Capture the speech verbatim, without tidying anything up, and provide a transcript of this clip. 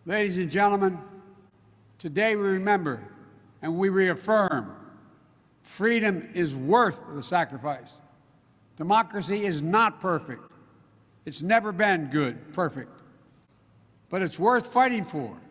Ladies and gentlemen, today we remember and we reaffirm freedom is worth the sacrifice. Democracy is not perfect. It's never been good, perfect. But it's worth fighting for.